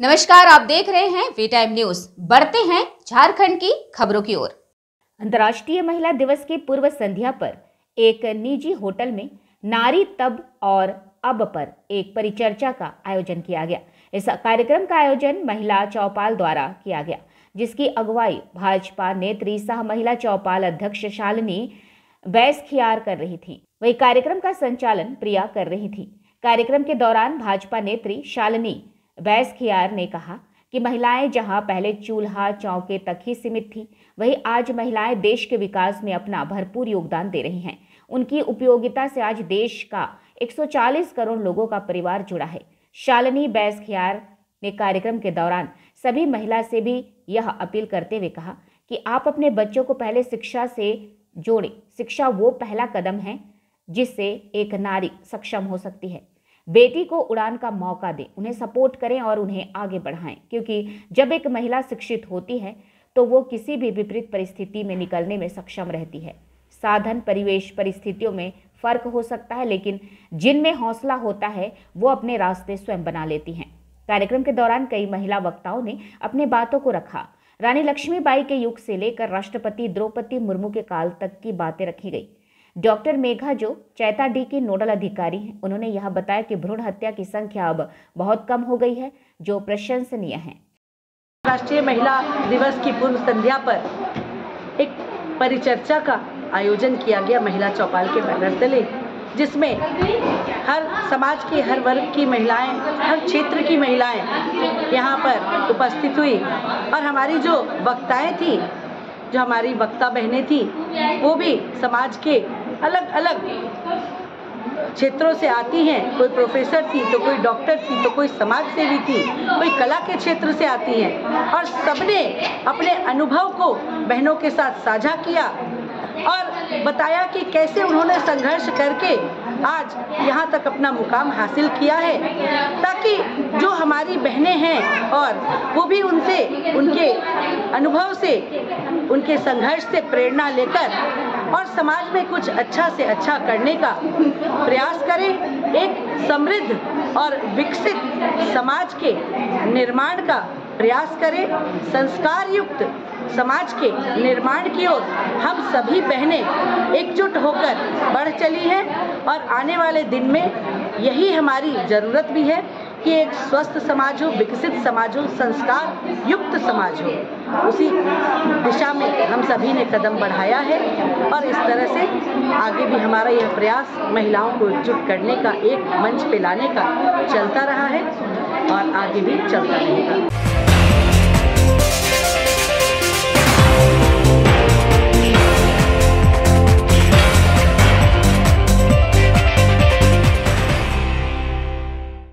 नमस्कार, आप देख रहे हैं वी टाइम न्यूज। बढ़ते हैं झारखंड की खबरों की ओर। अंतर्राष्ट्रीय महिला दिवस के पूर्व संध्या पर एक निजी होटल में नारी तब और अब पर एक परिचर्चा का आयोजन किया गया। इस कार्यक्रम का आयोजन महिला चौपाल द्वारा किया गया, जिसकी अगुवाई भाजपा नेत्री सह महिला चौपाल अध्यक्ष शालिनी बैसखियार कर रही थी। वही कार्यक्रम का संचालन प्रिया कर रही थी। कार्यक्रम के दौरान भाजपा नेत्री शालिनी बैसखियार ने कहा कि महिलाएं जहां पहले चूल्हा चौके तक ही सीमित थी, वहीं आज महिलाएं देश के विकास में अपना भरपूर योगदान दे रही हैं। उनकी उपयोगिता से आज देश का 140 करोड़ लोगों का परिवार जुड़ा है। शालिनी बैसखियार ने कार्यक्रम के दौरान सभी महिला से भी यह अपील करते हुए कहा कि आप अपने बच्चों को पहले शिक्षा से जोड़ें। शिक्षा वो पहला कदम है जिससे एक नारी सक्षम हो सकती है। बेटी को उड़ान का मौका दें, उन्हें सपोर्ट करें और उन्हें आगे बढ़ाएं, क्योंकि जब एक महिला शिक्षित होती है तो वो किसी भी विपरीत परिस्थिति में निकलने में सक्षम रहती है। साधन, परिवेश, परिस्थितियों में फर्क हो सकता है, लेकिन जिनमें हौसला होता है वो अपने रास्ते स्वयं बना लेती हैं। कार्यक्रम के दौरान कई महिला वक्ताओं ने अपने बातों को रखा। रानी लक्ष्मीबाई के युग से लेकर राष्ट्रपति द्रौपदी मुर्मू के काल तक की बातें रखी गई। डॉक्टर मेघा जो चैताडी की नोडल अधिकारी हैं, उन्होंने यह बताया कि भ्रूण हत्या की संख्या अब बहुत कम हो गई है, जो प्रशंसनीय है। राष्ट्रीय महिला दिवस की पूर्व संध्या पर एक परिचर्चा का आयोजन किया गया महिला चौपाल के बैनर तले, जिसमें हर समाज के हर वर्ग की महिलाएं, हर क्षेत्र की महिलाएं यहाँ पर उपस्थित हुई और हमारी जो वक्ताएं थी, जो हमारी वक्ता बहनें थी, वो भी समाज के अलग अलग क्षेत्रों से आती हैं। कोई प्रोफेसर थी तो कोई डॉक्टर थी तो कोई समाज सेवी थी, कोई कला के क्षेत्र से आती हैं और सबने अपने अनुभव को बहनों के साथ साझा किया और बताया कि कैसे उन्होंने संघर्ष करके आज यहाँ तक अपना मुकाम हासिल किया है, ताकि जो हमारी बहनें हैं और वो भी उनसे, उनके अनुभव से, उनके संघर्ष से प्रेरणा लेकर और समाज में कुछ अच्छा से अच्छा करने का प्रयास करें। एक समृद्ध और विकसित समाज के निर्माण का प्रयास करें। संस्कार युक्त समाज के निर्माण की ओर हम सभी बहनें एकजुट होकर बढ़ चली हैं और आने वाले दिन में यही हमारी ज़रूरत भी है कि एक स्वस्थ समाज हो, विकसित समाज हो, संस्कार युक्त समाज हो। उसी दिशा में हम सभी ने कदम बढ़ाया है और इस तरह से आगे भी हमारा यह प्रयास महिलाओं को एकजुट करने का, एक मंच पे लाने का चलता रहा है और आगे भी चलता रहेगा।